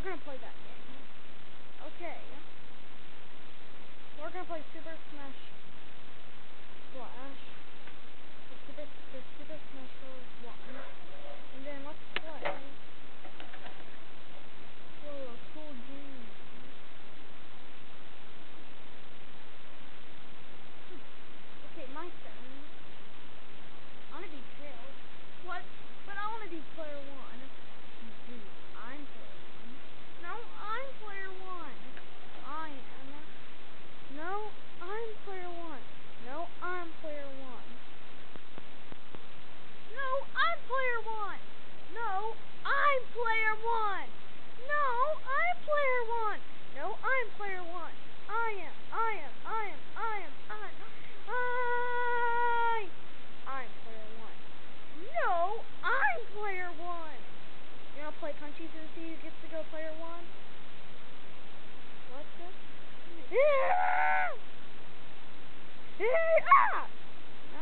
gonna play that game. Okay. We're gonna play Super Smash Flash. Super Smash Bros. 1. And then let's play. Whoa, a cool game. Okay, my turn. I wanna be Tails. What? But I wanna be player 1. Dude, I'm player 1. No, I'm player 1. I am. No, I'm player 1. No, I'm player 1. No, I'm player 1. No, I'm player 1. No, I'm player 1. No, I'm player 1. I'm player 1. No, I'm player 1. You wanna play Punchy and see who gets to go player 1? What the? No?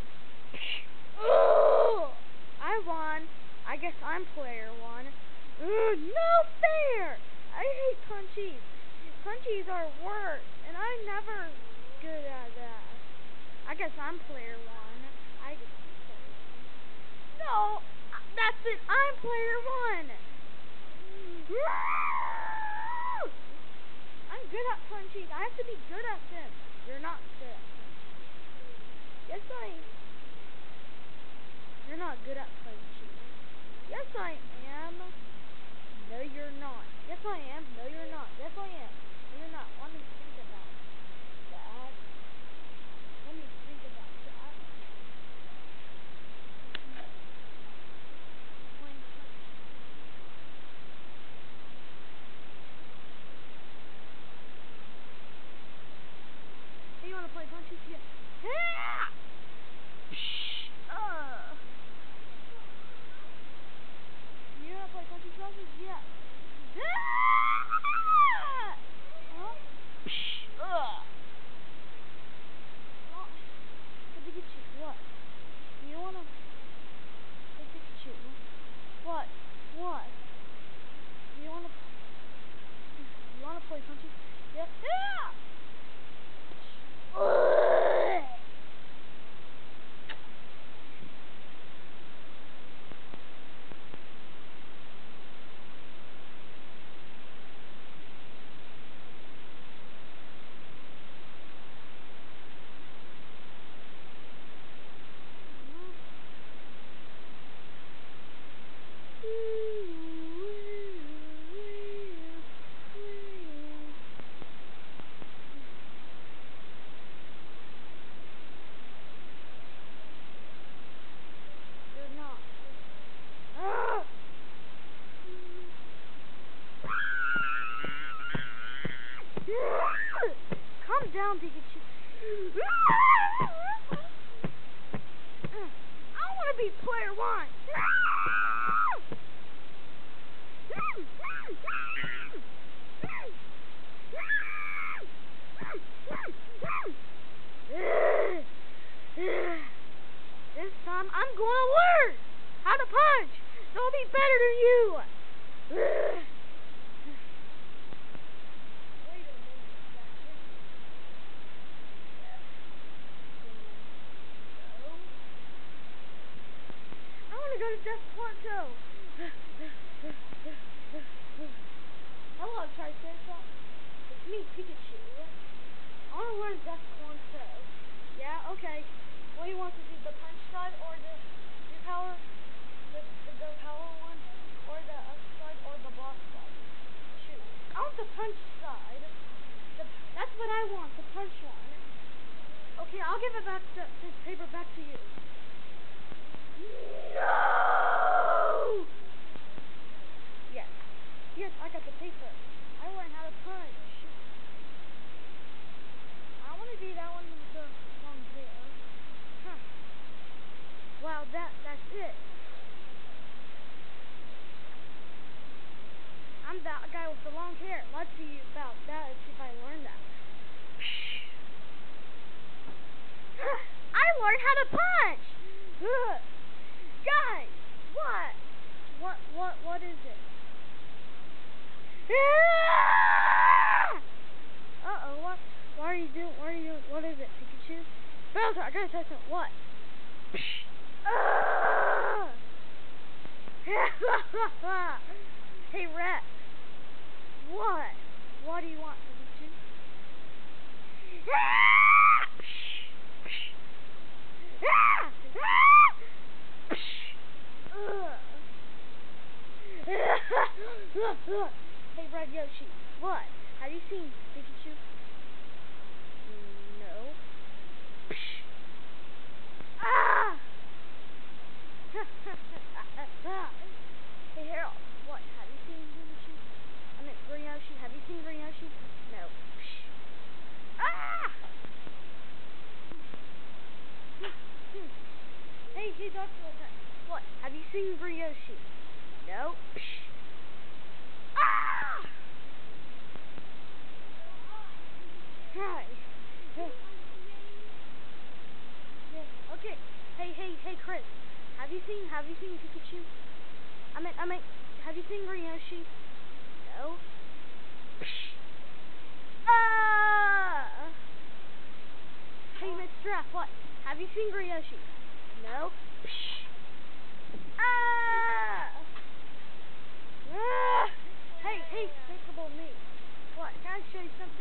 I won. I guess I'm player 1. No fair! I hate Punchies. Punchies are worse, and I'm never good at that. I guess I'm player 1. I get to be player 1. No! That's it! I'm player 1! I'm good at Punchies. I have to be good at them. You're not good at Punchies. Yes, I am. You're not good at Punchies. Yes, I am. No, you're not. Yes, I am. No, you're not. Yes, I am. No, you're not. Let me think about that. Let me think about that. Playing Punchies. Hey, you wanna play Punchies? Yeah. You wanna play Punchies Roses? Yeah. Huh? Pikachu, what? You wanna play Pikachu? What? What? You wanna play Punchies? Yeah. You're not. Calm down, Pikachu. I want to be player 1. This time I'm going to learn how to punch. So I'll be better than you. Wait a minute. I want to go to Death Quanto. Hello, Triceratops. It's me, Pikachu. I want to learn Death Quanto. Yeah, okay. What do you want to do, the punch side or the power? The power one? Or the up side or the block side? Shoot. I want the punch side. That's what I want, the punch one. Okay, I'll give it back this paper back to you. No! Yes. Yes, I got the paper. I learned how to punch. I want to be that one with the long hair. Huh. Wow, that's it. I'm that guy with the long hair. Let's see about that. Let's see if I learn that. I learned how to punch. Guys, what is it? Uh-oh, what? What are you doing? What is it, Pikachu? Bowser, I gotta tell you something. What? Hey, Rex. What? What do you want, Pikachu? Hey, Red Yoshi. What? Have you seen Pikachu? No. Ah! Hey, Harold. What? Have you seen Pikachu? I meant Green Yoshi. Have you seen Green Yoshi? No. Ah! Hey, Dr. Lopez. What? Have you seen Green Yoshi? No. Ah! Hi. Yeah. Okay. Hey, Chris. Have you seen Pikachu? I meant, have you seen Green Yoshi? No. Ah! Hey, Miss Giraffe, what? Have you seen Green Yoshi? No. Ah! Ah! Hey, Despicable Me. What? Can I show you something?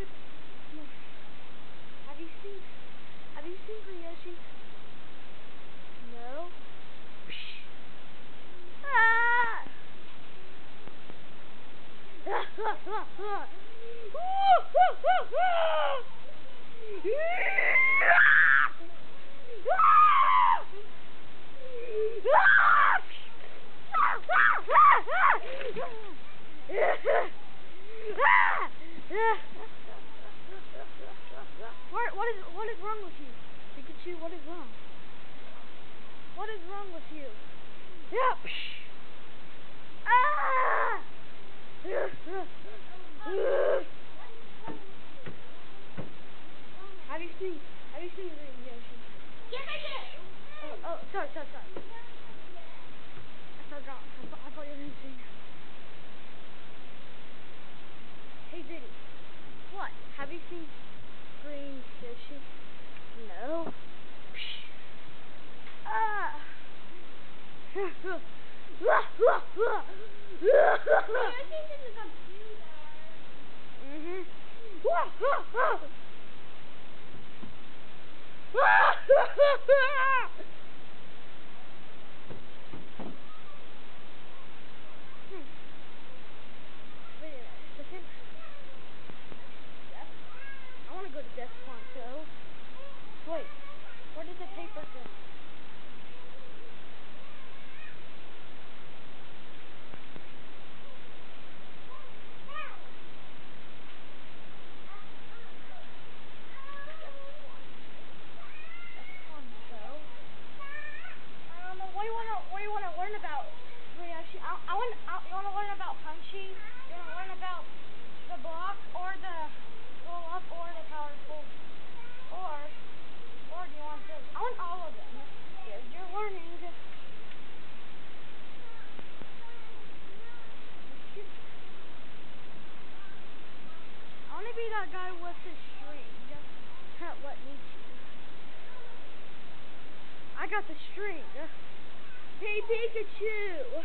Have you seen Green Yoshi? No. Ah! What is wrong with you? Pikachu, what is wrong? What is wrong with you? Yep. Ah! Have you seen Green Yoshi? Yes, I did. Oh, sorry. I forgot. I thought you were going to say that. Hey, Diddy. What? Have you seen Green Yoshi? No. Ah! Yoshi's in the computer. Mhm. Wait a second. I want to go to Death Poncho. Wait, where did the paper go? What do you want to learn about? You want to learn about Punchy? You want to learn about the block or the roll up or the powerful? Or do you want to? I want all of them. You're learning. I want to be that guy with the string. Let me choose. I got the string. Hey, Pikachu!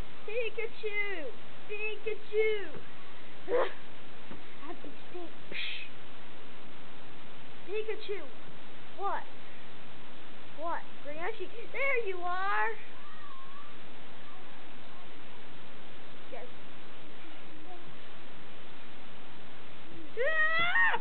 I have the string. Pikachu! What? Green Yoshi? There you are! Yes. Ah!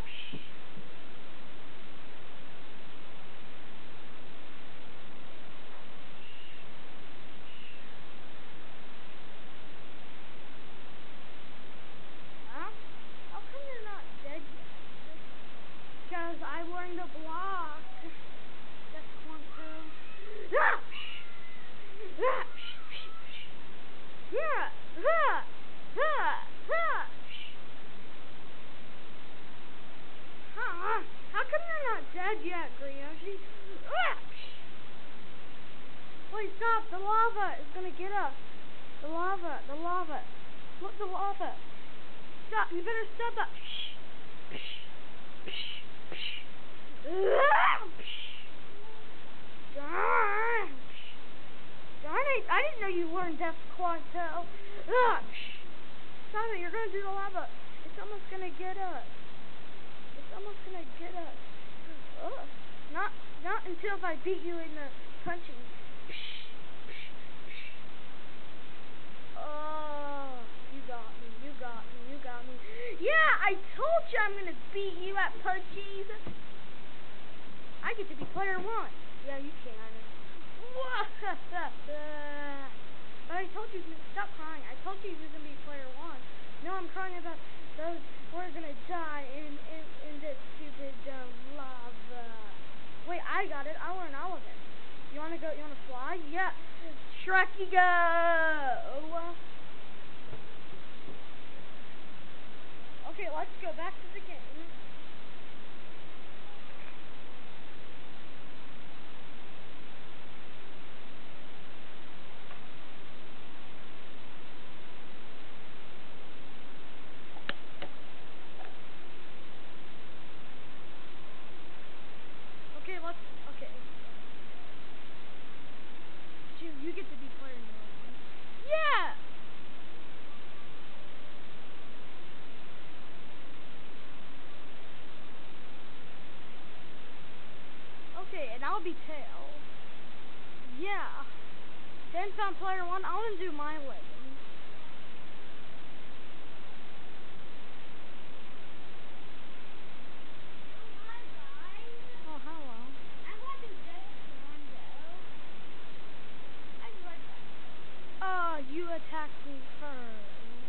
How come you're not dead yet? Because I learned the block. Just one through. How come you're not dead yet, Green Yoshi? Wait, stop! The lava is gonna get us. The lava. Look, the lava. stop. You better stop that. Darn it! I didn't know you learned Death Quanto. Stop it! You're gonna do the lava. It's almost gonna get us. It's almost gonna get us. Not until if I beat you in the punching. Oh, you got me. You got me. You got me. Yeah, I told you I'm gonna beat you at punchies. I get to be player 1. Yeah, you can. But I told you, stop crying. I told you he was gonna be player 1. No, I'm crying about those. We're gonna die in this stupid lava. Wait, I got it. I learned all of it. You wanna go? You wanna fly? Yeah. Shrekky go. Okay, let's go back to the game. Okay. You get to be player number 1. Yeah! Okay, and I'll be Tails. Yeah. Since I'm player 1, I want to do my legends. Oh, hello. You attacked me first.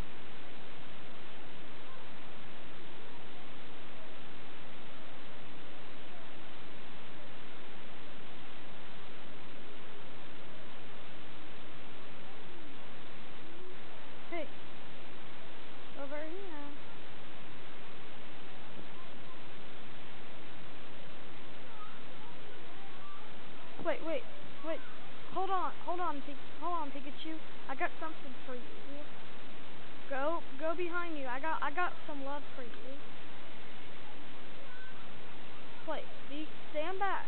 Hey, over here. Wait. Hold on, Pikachu. I got something for you. Go behind you. I got some love for you. Wait, stand back.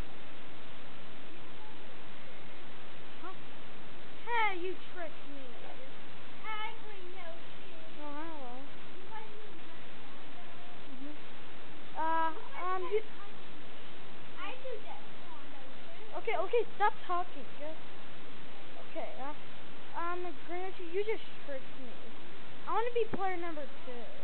Huh? Hey, you tricked me. Oh, hello. Okay, stop talking. Okay, Grandma, you just tricked me. I want to be player number 2.